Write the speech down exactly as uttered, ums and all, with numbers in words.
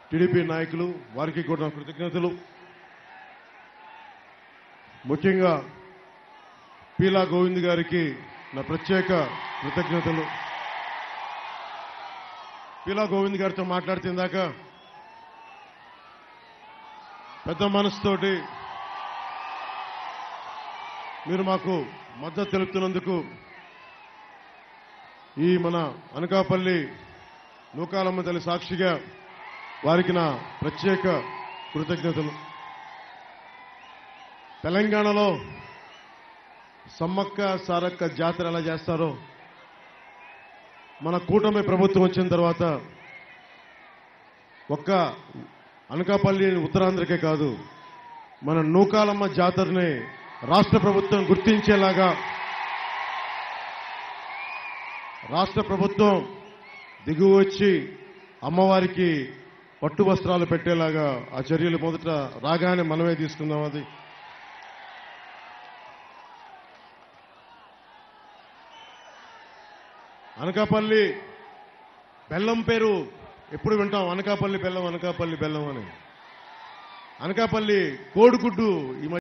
TDP నాయకులు వారికి కూడా నా కృతజ్ఞతలు. ముఖ్యంగా పీలా గోవింద్ గారికి నా ప్రత్యేక కృతజ్ఞతలు. పీలా గోవింద్ గారితో మాట్లాడుతుందాక పెద్ద మనసుతోటి మీరు మాకు మద్దతు తెలుపుతున్నందుకు ఈ మన అనకాపల్లి నూకాలమ్మ తల్లి సాక్షిగా వారికి నా ప్రత్యేక కృతజ్ఞతలు. తెలంగాణలో సమ్మక్క సారక్క జాతర ఎలా చేస్తారో మన కూటమి ప్రభుత్వం వచ్చిన తర్వాత ఒక్క అనకాపల్లి ఉత్తరాంధ్రకే కాదు, మన నూకాలమ్మ జాతరని రాష్ట్ర ప్రభుత్వం గుర్తించేలాగా రాష్ట్ర ప్రభుత్వం దిగువ వచ్చి అమ్మవారికి పట్టు వస్త్రాలు పెట్టేలాగా ఆ చర్యలు మొదట రాగానే మనమే తీసుకుందాం. అది అనకాపల్లి బెల్లం పేరు ఎప్పుడు వింటాం, అనకాపల్లి బెల్లం అనకాపల్లి బెల్లం అని. అనకాపల్లి కోడిగుడ్డు ఈ